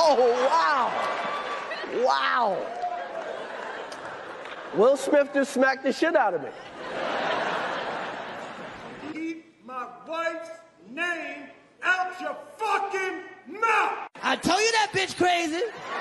wow. Wow. Will Smith just smacked the shit out of me. Keep my wife's name out your fucking mouth. I told you that bitch crazy.